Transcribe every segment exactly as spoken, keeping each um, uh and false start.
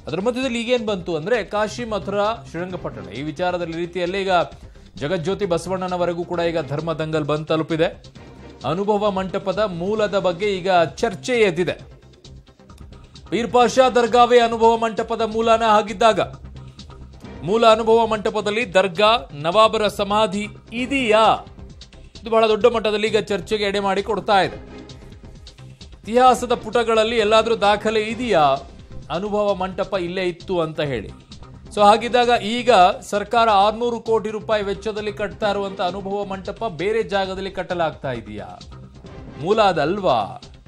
ಅದರ ಮಧ್ಯದಲ್ಲಿ ಈಗೇನು ಬಂತು ಅಂದರೆ ಕಾಶಿ ಮಥುರಾ ಶ್ರೀರಂಗಪಟ್ಟಣ ಈ ವಿಚಾರದಲ್ಲಿ ರೀತಿಯಲ್ಲೇ ಈಗ ಜಗಜ್ಯೋತಿ ಬಸವಣ್ಣನವರೆಗೂ ಕೂಡ ಈಗ ಧರ್ಮ ದಂಗಲ್ ಬಂದು ತಲುಪಿದೆ. ಅನುಭವ ಮಂಟಪದ ಮೂಲದ ಬಗ್ಗೆ ಈಗ ಚರ್ಚೆ ಎದ್ದಿದೆ. ಪೀರ್ ಪಾಷಾ ದರ್ಗಾವೇ ಅನುಭವ ಮಂಟಪದ ಮೂಲನ ಆಗಿದ್ದಾಗ ಮೂಲ ಅನುಭವ ಮಂಟಪದಲ್ಲಿ ದರ್ಗಾ ನವಾಬರ ಸಮಾಧಿ ಇದೆಯಾ? ಇದು ಬಹಳ ದೊಡ್ಡ ಮಟ್ಟದಲ್ಲಿ ಈಗ ಚರ್ಚೆಗೆ ಎಡೆ ಮಾಡಿ ಕೊಡ್ತಾ ಇದೆ. ಇತಿಹಾಸದ ಪುಟಗಳಲ್ಲಿ ಎಲ್ಲಾದರೂ ದಾಖಲೆ ಇದೆಯಾ ಅನುಭವ ಮಂಟಪ ಇಲ್ಲೇ ಇತ್ತು ಅಂತ ಹೇಳಿ? ಸೊ ಹಾಗಿದ್ದಾಗ ಈಗ ಸರ್ಕಾರ ಆರ್ನೂರು ಕೋಟಿ ರೂಪಾಯಿ ವೆಚ್ಚದಲ್ಲಿ ಕಟ್ತಾ ಇರುವಂತ ಅನುಭವ ಮಂಟಪ ಬೇರೆ ಜಾಗದಲ್ಲಿ ಕಟ್ಟಲಾಗ್ತಾ ಇದೆಯಾ? ಮೂಲ ಅದಲ್ವಾ?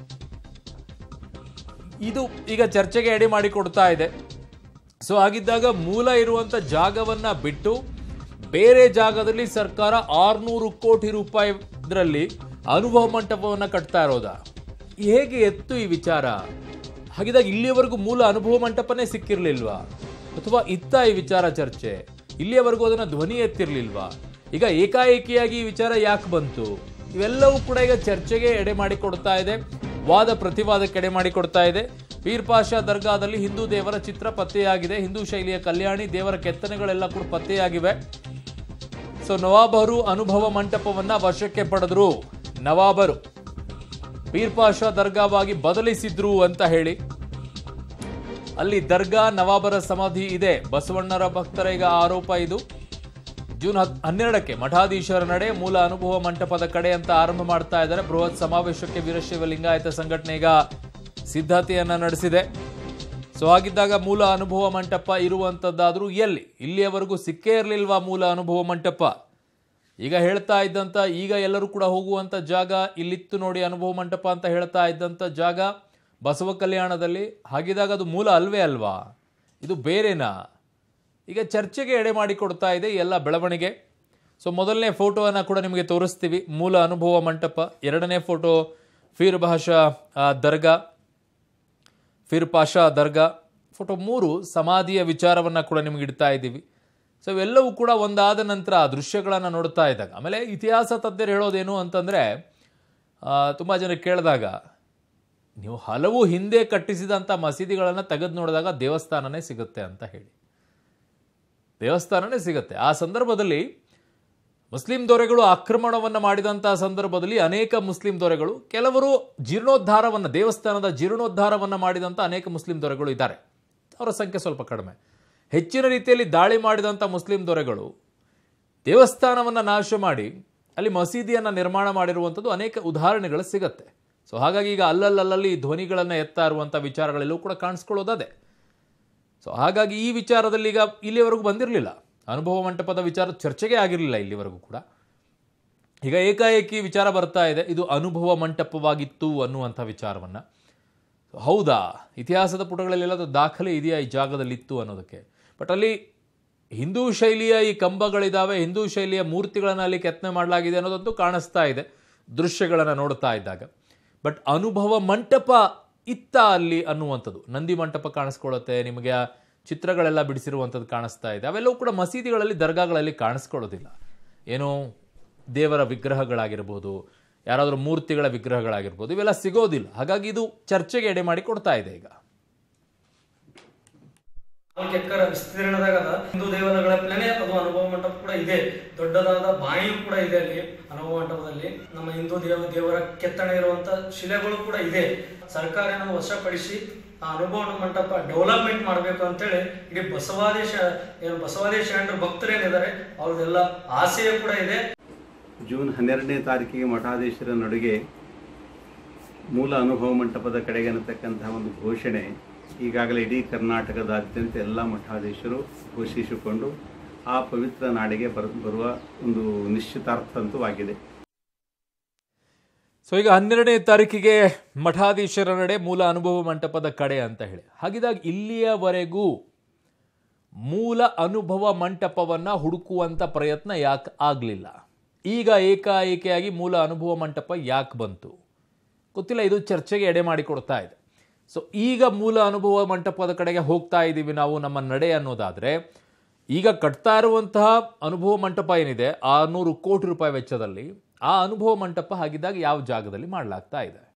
ಇದು ಈಗ ಚರ್ಚೆಗೆ ಎಡೆ ಮಾಡಿ ಕೊಡ್ತಾ ಇದೆ. ಸೊ ಹಾಗಿದ್ದಾಗ ಮೂಲ ಇರುವಂತ ಜಾಗವನ್ನ ಬಿಟ್ಟು ಬೇರೆ ಜಾಗದಲ್ಲಿ ಸರ್ಕಾರ ಆರ್ನೂರು ಕೋಟಿ ರೂಪಾಯಿ ಇದರಲ್ಲಿ ಅನುಭವ ಮಂಟಪವನ್ನ ಕಟ್ತಾ ಇರೋದಾ? ಹೇಗೆ ಎತ್ತು ಈ ವಿಚಾರ? ಹಾಗಿದ್ದಾಗ ಇಲ್ಲಿಯವರೆಗೂ ಮೂಲ ಅನುಭವ ಮಂಟಪನೇ ಸಿಕ್ಕಿರ್ಲಿಲ್ವಾ? ಅಥವಾ ಇತ್ತ ಈ ವಿಚಾರ ಚರ್ಚೆ ಇಲ್ಲಿಯವರೆಗೂ ಅದನ್ನ ಧ್ವನಿ ಎತ್ತಿರ್ಲಿಲ್ವಾ? ಈಗ ಏಕಾಏಕಿಯಾಗಿ ಈ ವಿಚಾರ ಯಾಕೆ ಬಂತು? ಇವೆಲ್ಲವೂ ಕೂಡ ಈಗ ಚರ್ಚೆಗೆ ಎಡೆ ಮಾಡಿ ಕೊಡ್ತಾ ಇದೆ, ವಾದ ಪ್ರತಿವಾದಕ್ಕೆ ಎಡೆ ಮಾಡಿ ಕೊಡ್ತಾ ಇದೆ. ಪೀರ್ ಪಾಷಾ ದರ್ಗಾದಲ್ಲಿ ಹಿಂದೂ ದೇವರ ಚಿತ್ರ ಪತ್ತೆಯಾಗಿದೆ, ಹಿಂದೂ ಶೈಲಿಯ ಕಲ್ಯಾಣಿ ದೇವರ ಕೆತ್ತನೆಗಳೆಲ್ಲ ಕೂಡ ಪತ್ತೆಯಾಗಿವೆ. ಸೊ ನವಾಬರು ಅನುಭವ ಮಂಟಪವನ್ನ ವಶಕ್ಕೆ ಪಡೆದ್ರು. ನವಾಬರು ಪೀರ್ ಪಾಷಾ ದರ್ಗಾವಾಗಿ ಬದಲಿಸಿದ್ರು ಅಂತ ಹೇಳಿ ಅಲ್ಲಿ ದರ್ಗಾ ನವಾಬರ ಸಮಾಧಿ ಇದೆ. ಬಸವಣ್ಣರ ಭಕ್ತರ ಈಗ ಆರೋಪ ಇದು. ಜೂನ್ ಹನ್ನೆರಡಕ್ಕೆ ಮಠಾಧೀಶರ ನಡೆ ಮೂಲ ಅನುಭವ ಮಂಟಪದ ಕಡೆ ಅಂತ ಆರಂಭ ಮಾಡ್ತಾ ಇದ್ದಾರೆ. ಬೃಹತ್ ಸಮಾವೇಶಕ್ಕೆ ವೀರಶೈವ ಲಿಂಗಾಯತ ಸಂಘಟನೆ ಈಗ ಸಿದ್ಧತೆಯನ್ನ ನಡೆಸಿದೆ. ಸೊ ಹಾಗಿದ್ದಾಗ ಮೂಲ ಅನುಭವ ಮಂಟಪ ಇರುವಂತದ್ದಾದ್ರೂ ಎಲ್ಲಿ? ಇಲ್ಲಿಯವರೆಗೂ ಸಿಕ್ಕೇ ಇರಲಿಲ್ವಾ ಮೂಲ ಅನುಭವ ಮಂಟಪ? ಈಗ ಹೇಳ್ತಾ ಇದ್ದಂತ ಈಗ ಎಲ್ಲರೂ ಕೂಡ ಹೋಗುವಂತ ಜಾಗ ಇಲ್ಲಿತ್ತು ನೋಡಿ ಅನುಭವ ಮಂಟಪ ಅಂತ ಹೇಳ್ತಾ ಇದ್ದಂತ ಜಾಗ ಬಸವ ಕಲ್ಯಾಣದಲ್ಲಿ. ಹಾಗಿದ್ದಾಗ ಅದು ಮೂಲ ಅಲ್ವೇ ಅಲ್ವಾ? ಇದು ಬೇರೆನಾ? ಈಗ ಚರ್ಚೆಗೆ ಎಡೆ ಮಾಡಿ ಕೊಡ್ತಾ ಇದೆ ಎಲ್ಲ ಬೆಳವಣಿಗೆ. ಸೊ ಮೊದಲನೇ ಫೋಟೋವನ್ನು ಕೂಡ ನಿಮಗೆ ತೋರಿಸ್ತೀವಿ, ಮೂಲ ಅನುಭವ ಮಂಟಪ. ಎರಡನೇ ಫೋಟೋ ಪೀರ್ ಪಾಷಾ ದರ್ಗಾ, ಪೀರ್ ಪಾಷಾ ದರ್ಗಾ. ಫೋಟೋ ಮೂರು ಸಮಾಧಿಯ ವಿಚಾರವನ್ನು ಕೂಡ ನಿಮಗೆ ಇಡ್ತಾ ಇದ್ದೀವಿ. ಸೊ ಇವೆಲ್ಲವೂ ಕೂಡ ಒಂದಾದ ನಂತರ ಆ ದೃಶ್ಯಗಳನ್ನು ನೋಡ್ತಾ ಇದ್ದಾಗ ಆಮೇಲೆ ಇತಿಹಾಸ ತಜ್ಞರು ಹೇಳೋದೇನು ಅಂತಂದರೆ, ತುಂಬ ಜನ ಕೇಳಿದಾಗ ನೀವು ಹಲವು ಹಿಂದೆ ಕಟ್ಟಿಸಿದಂಥ ಮಸೀದಿಗಳನ್ನು ತೆಗೆದು ನೋಡಿದಾಗ ದೇವಸ್ಥಾನನೇ ಸಿಗುತ್ತೆ ಅಂತ ಹೇಳಿ, ದೇವಸ್ಥಾನನೇ ಸಿಗುತ್ತೆ. ಆ ಸಂದರ್ಭದಲ್ಲಿ ಮುಸ್ಲಿಂ ದೊರೆಗಳು ಆಕ್ರಮಣವನ್ನು ಮಾಡಿದಂಥ ಸಂದರ್ಭದಲ್ಲಿ ಅನೇಕ ಮುಸ್ಲಿಂ ದೊರೆಗಳು, ಕೆಲವರು ಜೀರ್ಣೋದ್ಧಾರವನ್ನು ದೇವಸ್ಥಾನದ ಜೀರ್ಣೋದ್ಧಾರವನ್ನು ಮಾಡಿದಂಥ ಅನೇಕ ಮುಸ್ಲಿಂ ದೊರೆಗಳು ಇದ್ದಾರೆ. ಅವರ ಸಂಖ್ಯೆ ಸ್ವಲ್ಪ ಕಡಿಮೆ. ಹೆಚ್ಚಿನ ರೀತಿಯಲ್ಲಿ ದಾಳಿ ಮಾಡಿದಂಥ ಮುಸ್ಲಿಂ ದೊರೆಗಳು ದೇವಸ್ಥಾನವನ್ನು ನಾಶ ಮಾಡಿ ಅಲ್ಲಿ ಮಸೀದಿಯನ್ನು ನಿರ್ಮಾಣ ಮಾಡಿರುವಂಥದ್ದು ಅನೇಕ ಉದಾಹರಣೆಗಳು ಸಿಗುತ್ತೆ. ಸೊ ಹಾಗಾಗಿ ಈಗ ಅಲ್ಲಲ್ಲಲ್ಲಿ ಧ್ವನಿಗಳನ್ನು ಎತ್ತಾ ಇರುವಂಥ ವಿಚಾರಗಳೆಲ್ಲವೂ ಕೂಡ ಕಾಣಿಸ್ಕೊಳ್ಳೋದೇ. ಸೊ ಹಾಗಾಗಿ ಈ ವಿಚಾರದಲ್ಲಿ ಈಗ ಇಲ್ಲಿವರೆಗೂ ಬಂದಿರಲಿಲ್ಲ, ಅನುಭವ ಮಂಟಪದ ವಿಚಾರ ಚರ್ಚೆಗೆ ಆಗಿರಲಿಲ್ಲ ಇಲ್ಲಿವರೆಗೂ ಕೂಡ. ಈಗ ಏಕಾಏಕಿ ವಿಚಾರ ಬರ್ತಾ ಇದೆ, ಇದು ಅನುಭವ ಮಂಟಪವಾಗಿತ್ತು ಅನ್ನುವಂಥ ವಿಚಾರವನ್ನು. ಹೌದಾ? ಇತಿಹಾಸದ ಪುಟಗಳಲ್ಲೆಲ್ಲ ದಾಖಲೆ ಇದೆಯಾ ಈ ಜಾಗದಲ್ಲಿತ್ತು ಅನ್ನೋದಕ್ಕೆ? ಬಟ್ ಅಲ್ಲಿ ಹಿಂದೂ ಶೈಲಿಯ ಈ ಕಂಬಗಳಿದ್ದಾವೆ, ಹಿಂದೂ ಶೈಲಿಯ ಮೂರ್ತಿಗಳನ್ನು ಅಲ್ಲಿ ಕೆತ್ತನೆ ಮಾಡಲಾಗಿದೆ ಅನ್ನೋದಂತೂ ಕಾಣಿಸ್ತಾ ಇದೆ ದೃಶ್ಯಗಳನ್ನು ನೋಡ್ತಾ ಇದ್ದಾಗ. ಬಟ್ ಅನುಭವ ಮಂಟಪ ಇತ್ತ ಅಲ್ಲಿ ಅನ್ನುವಂಥದ್ದು, ನಂದಿ ಮಂಟಪ ಕಾಣಿಸ್ಕೊಳ್ಳುತ್ತೆ ನಿಮಗೆ, ಚಿತ್ರಗಳೆಲ್ಲ ಬಿಡಿಸಿರುವಂಥದ್ದು ಕಾಣಿಸ್ತಾ ಇದೆ. ಅವೆಲ್ಲವೂ ಕೂಡ ಮಸೀದಿಗಳಲ್ಲಿ ದರ್ಗಾಗಳಲ್ಲಿ ಕಾಣಿಸ್ಕೊಳ್ಳೋದಿಲ್ಲ. ಏನೋ ದೇವರ ವಿಗ್ರಹಗಳಾಗಿರ್ಬೋದು, ಯಾರಾದರೂ ಮೂರ್ತಿಗಳ ವಿಗ್ರಹಗಳಾಗಿರ್ಬೋದು, ಇವೆಲ್ಲ ಸಿಗೋದಿಲ್ಲ. ಹಾಗಾಗಿ ಇದು ಚರ್ಚೆಗೆ ಎಡೆ ಮಾಡಿ ಕೊಡ್ತಾ ಇದೆ. ಈಗ ಎಕರೆ ವಿಸ್ತೀರ್ಣದಾಗ ಹಿಂದೂ ದೇವಾಲಯಗಳೇ ಅದು ಅನುಭವ ಮಂಟಪ ಕೂಡ ಇದೆ. ದೊಡ್ಡದಾದ ಬಾಯಿಯೂ ಕೂಡ ಇದೆ ಅಲ್ಲಿ ಅನುಭವ ಮಂಟಪದಲ್ಲಿ. ನಮ್ಮ ಹಿಂದೂ ದೇವ ದೇವರ ಕೆತ್ತನೆ ಇರುವಂತ ಶಿಲೆಗಳು ಕೂಡ ಇದೆ. ಸರ್ಕಾರ ನಾವು ವಶಪಡಿಸಿ ಆ ಅನುಭವ ಮಂಟಪ ಡೆವಲಪ್ಮೆಂಟ್ ಮಾಡಬೇಕು ಅಂತೇಳಿ ಇಡೀ ಬಸವಾದೇಶ ಏನು ಬಸವಾದೇಶ ಶರಣರ ಭಕ್ತರೇನಿದ್ದಾರೆ ಅವ್ರದ್ದೆಲ್ಲ ಆಸೆಯೂ ಕೂಡ ಇದೆ. ಜೂನ್ ಹನ್ನೆರಡನೇ ತಾರೀಕಿಗೆ ಮಠಾಧೀಶರ ನಡುಗೆ ಮೂಲ ಅನುಭವ ಮಂಟಪದ ಕಡೆಗೆ ಅನ್ನತಕ್ಕಂತಹ ಒಂದು ಘೋಷಣೆ ಈಗಾಗಲೇ ಇಡೀ ಕರ್ನಾಟಕದಾದ್ಯಂತ ಎಲ್ಲ ಮಠಾಧೀಶರು ಘೋಷಿಸಿಕೊಂಡು ಆ ಪವಿತ್ರ ನಾಡಿಗೆ ಬರ ಬರುವ ಒಂದು ನಿಶ್ಚಿತಾರ್ಥಂತವಾಗಿದೆ. ಸೊ ಈಗ ಹನ್ನೆರಡನೇ ತಾರೀಕಿಗೆ ಮಠಾಧೀಶರ ನಡೆ ಮೂಲ ಅನುಭವ ಮಂಟಪದ ಕಡೆ ಅಂತ ಹೇಳಿ. ಹಾಗಿದಾಗ ಇಲ್ಲಿಯವರೆಗೂ ಮೂಲ ಅನುಭವ ಮಂಟಪವನ್ನು ಹುಡುಕುವಂಥ ಪ್ರಯತ್ನ ಯಾಕೆ ಆಗಲಿಲ್ಲ? ಈಗ ಏಕಾಏಕಿಯಾಗಿ ಮೂಲ ಅನುಭವ ಮಂಟಪ ಯಾಕೆ ಬಂತು ಗೊತ್ತಿಲ್ಲ. ಇದು ಚರ್ಚೆಗೆ ಎಡೆ ಮಾಡಿ ಕೊಡ್ತಾ ಇದೆ. ಸೊ ಈಗ ಮೂಲ ಅನುಭವ ಮಂಟಪದ ಕಡೆಗೆ ಹೋಗ್ತಾ ಇದ್ದೀವಿ ನಾವು ನಮ್ಮ ನಡೆ ಅನ್ನೋದಾದರೆ, ಈಗ ಕಟ್ತಾ ಇರುವಂತಹ ಅನುಭವ ಮಂಟಪ ಏನಿದೆ ಆರುನೂರು ಕೋಟಿ ರೂಪಾಯಿ ವೆಚ್ಚದಲ್ಲಿ, ಆ ಅನುಭವ ಮಂಟಪ ಹಾಗಿದ್ದಾಗ ಯಾವ ಜಾಗದಲ್ಲಿ ಮಾಡಲಾಗ್ತಾ ಇದೆ?